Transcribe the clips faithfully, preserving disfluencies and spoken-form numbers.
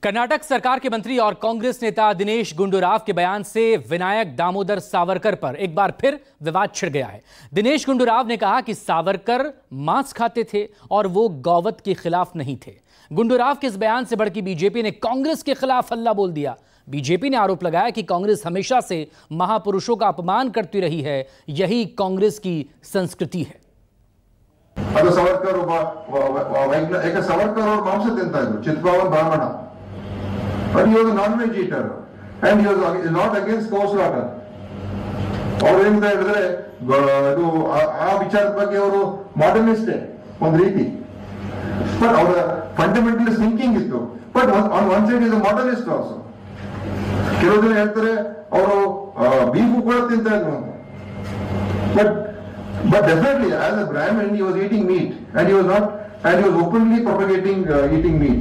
कर्नाटक सरकार के मंत्री और कांग्रेस नेता दिनेश गुंडूराव के बयान से विनायक दामोदर सावरकर पर एक बार फिर विवाद छिड़ गया है। दिनेश गुंडूराव ने कहा कि सावरकर मांस खाते थे और वो गौवत के खिलाफ नहीं थे। गुंडूराव के इस बयान से भड़की बीजेपी ने कांग्रेस के खिलाफ हल्ला बोल दिया। बीजेपी ने आरोप लगाया कि कांग्रेस हमेशा से महापुरुषों का अपमान करती रही है, यही कांग्रेस की संस्कृति है। ಅದು ಸಾವರ್ಕರ್ ಏಕ ಸಾವರ್ಕರ್ ಅವರು ಮಾಂಸ ತಿಂತಾ ಇದ್ರು, ಚಿತ್ಪಾವನ್ ಬ್ರಾಹ್ಮಣ, but he was a non-veg eater and he was not against cow slaughter. ಅವರು ಏನಿದೆ ಹೇಳಿದ್ರೆ ಅದು ಆ ವಿಚಾರದ ಬಗ್ಗೆ ಅವರು ಮಾಡರ್ನಿಸ್ಟ್ ಒಂದು ರೀತಿ, ಬಟ್ ಅವರ ಫಂಡಮೆಂಟಲಿಸ್ಟ್ ಥಿಂಕಿಂಗ್ ಇತ್ತು. But on one side is a modernist also. ಕೆಲವು ಜನ ಹೇಳ್ತಾರೆ ಅವರು ಬೀಫು ಕೂಡ ತಿಂತಾ ಇದ್ರು ಅಂತ. But But definitely, as a Brahmin, he was eating meat, and he was not, and he was openly propagating uh, eating meat.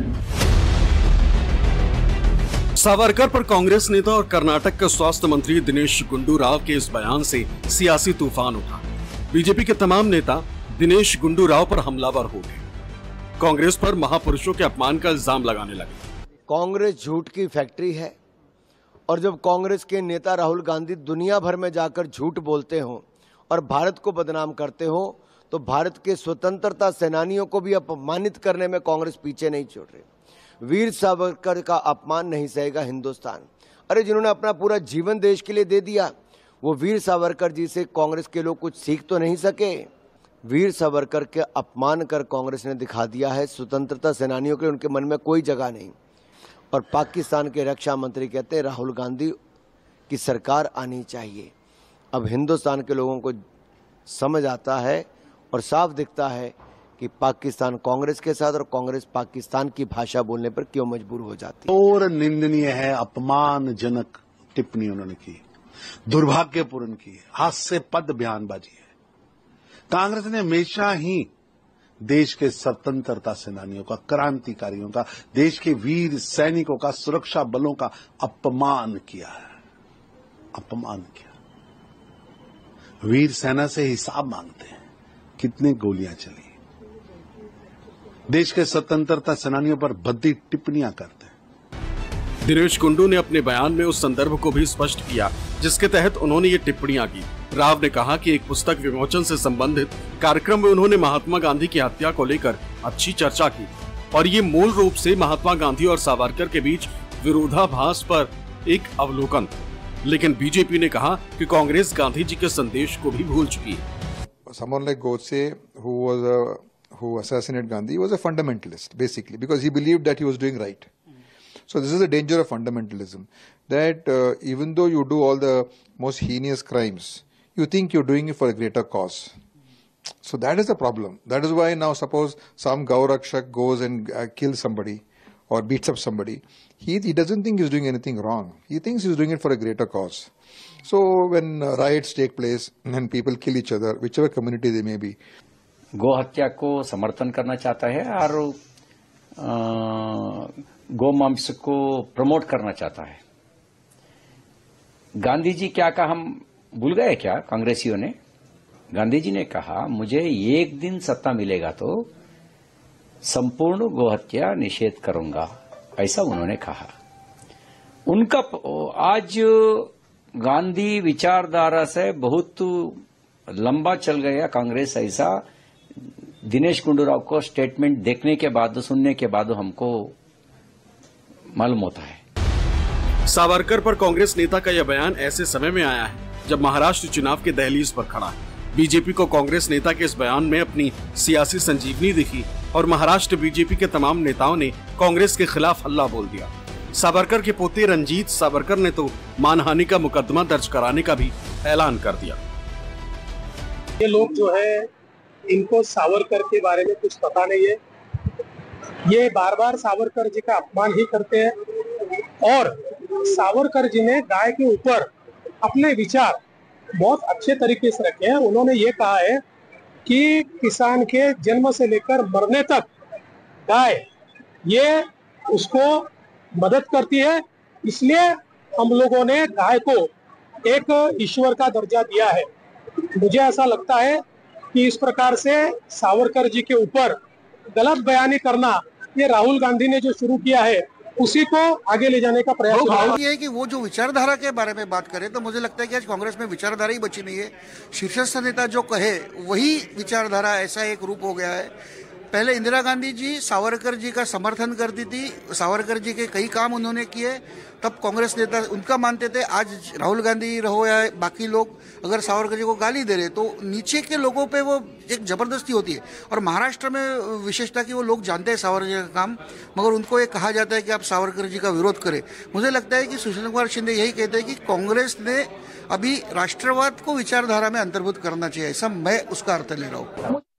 Savarkar पर कांग्रेस नेता और कर्नाटक के स्वास्थ्य मंत्री दिनेश गुंडूराव के इस बयान से सियासी तूफान उठा। बीजेपी के तमाम नेता दिनेश गुंडूराव पर हमलावर हो गए। कांग्रेस पर महापुरुषों के अपमान का इल्जाम लगाने लगे। कांग्रेस झूठ की फैक्ट्री है, और जब कांग्रेस के नेता राहुल गांधी दुनिया भर में जाकर झूठ बोलते हों और भारत को बदनाम करते हो, तो भारत के स्वतंत्रता सेनानियों को भी अपमानित करने में कांग्रेस पीछे नहीं छोड़ रही। वीर सावरकर का अपमान नहीं सहेगा हिंदुस्तान। अरे जिन्होंने अपना पूरा जीवन देश के लिए दे दिया, वो वीर सावरकर जी से कांग्रेस के लोग कुछ सीख तो नहीं सके। वीर सावरकर के अपमान कर कांग्रेस ने दिखा दिया है स्वतंत्रता सेनानियों के उनके मन में कोई जगह नहीं। और पाकिस्तान के रक्षा मंत्री कहते हैं राहुल गांधी की सरकार आनी चाहिए। अब हिंदुस्तान के लोगों को समझ आता है और साफ दिखता है कि पाकिस्तान कांग्रेस के साथ और कांग्रेस पाकिस्तान की भाषा बोलने पर क्यों मजबूर हो जाती है। और निंदनीय है, अपमानजनक टिप्पणी उन्होंने की, दुर्भाग्यपूर्ण की, हास्यास्पद बयानबाजी है। कांग्रेस ने हमेशा ही देश के स्वतंत्रता सेनानियों का, क्रांतिकारियों का, देश के वीर सैनिकों का, सुरक्षा बलों का अपमान किया है, अपमान किया। वीर सेना से हिसाब मांगते हैं, कितने गोलियां चली, देश के स्वतंत्रता सेनानियों पर भद्दी टिप्पणियां करते हैं। दिनेश गुंडू ने अपने बयान में उस संदर्भ को भी स्पष्ट किया जिसके तहत उन्होंने ये टिप्पणियां की। राव ने कहा कि एक पुस्तक विमोचन से संबंधित कार्यक्रम में उन्होंने महात्मा गांधी की हत्या को लेकर अच्छी चर्चा की और ये मूल रूप से महात्मा गांधी और सावरकर के बीच विरोधाभास पर एक अवलोकन। लेकिन बीजेपी ने कहा कि कांग्रेस गांधी जी के संदेश को भी भूल चुकी है। Someone like Godse, who was a, who assassinated Gandhi, was a fundamentalist basically because he believed that he was doing right. So this is the danger of fundamentalism, that uh, even though you do all the most heinous crimes, you think you're doing it for a greater cause. So that is the problem. That is why now suppose some Gaurakshak goes and uh, kills somebody or beats up somebody, he, he doesn't think he's doing anything wrong. He thinks he's doing it for a greater cause. So when uh, riots take place and people kill each other, whichever community they may be, गौ हत्या को समर्थन करना चाहता है और गौ मांस को प्रमोट करना चाहता है। गांधी जी क्या कहा हम भूल गए क्या कांग्रेसियों ने? गांधी जी ने कहा मुझे एक दिन सत्ता मिलेगा तो संपूर्ण गोहत्या निषेध करूंगा, ऐसा उन्होंने कहा। उनका आज गांधी विचारधारा से बहुत लंबा चल गया कांग्रेस, ऐसा दिनेश गुंडूराव को स्टेटमेंट देखने के बाद, सुनने के बाद हमको मालूम होता है। सावरकर पर कांग्रेस नेता का यह बयान ऐसे समय में आया है जब महाराष्ट्र चुनाव के दहलीज पर खड़ा है। बीजेपी को कांग्रेस नेता के इस बयान में अपनी सियासी संजीवनी दिखी और महाराष्ट्र बीजेपी के तमाम नेताओं ने कांग्रेस के खिलाफ हल्ला बोल दिया। सावरकर के पोते रंजीत सावरकर ने तो मानहानि का मुकदमा दर्ज कराने का भी ऐलान कर दिया। ये लोग जो है इनको सावरकर के बारे में कुछ पता नहीं है, ये बार बार सावरकर जी का अपमान ही करते हैं और सावरकर जी ने गाय के ऊपर अपने विचार बहुत अच्छे तरीके से रखे हैं। उन्होंने ये कहा है कि किसान के जन्म से लेकर मरने तक गाय ये उसको मदद करती है, इसलिए हम लोगों ने गाय को एक ईश्वर का दर्जा दिया है। मुझे ऐसा लगता है कि इस प्रकार से सावरकर जी के ऊपर गलत बयानी करना ये राहुल गांधी ने जो शुरू किया है उसी को आगे ले जाने का प्रयास भाव ये है कि वो जो विचारधारा के बारे में बात करें तो मुझे लगता है कि आज कांग्रेस में विचारधारा ही बची नहीं है। शीर्षस्थ नेता जो कहे वही विचारधारा ऐसा एक रूप हो गया है। पहले इंदिरा गांधी जी सावरकर जी का समर्थन करती थी, सावरकर जी के कई काम उन्होंने किए, तब कांग्रेस नेता उनका मानते थे। आज राहुल गांधी रहो या बाकी लोग अगर सावरकर जी को गाली दे रहे तो नीचे के लोगों पे वो एक जबरदस्ती होती है। और महाराष्ट्र में विशेषता कि वो लोग जानते हैं सावरकर जी का काम, मगर उनको ये कहा जाता है कि आप सावरकर जी का विरोध करें। मुझे लगता है कि सुशील कुमार शिंदे यही कहते हैं कि कांग्रेस ने अभी राष्ट्रवाद को विचारधारा में अंतर्भुत करना चाहिए, ऐसा मैं उसका अर्थ ले रहा हूँ।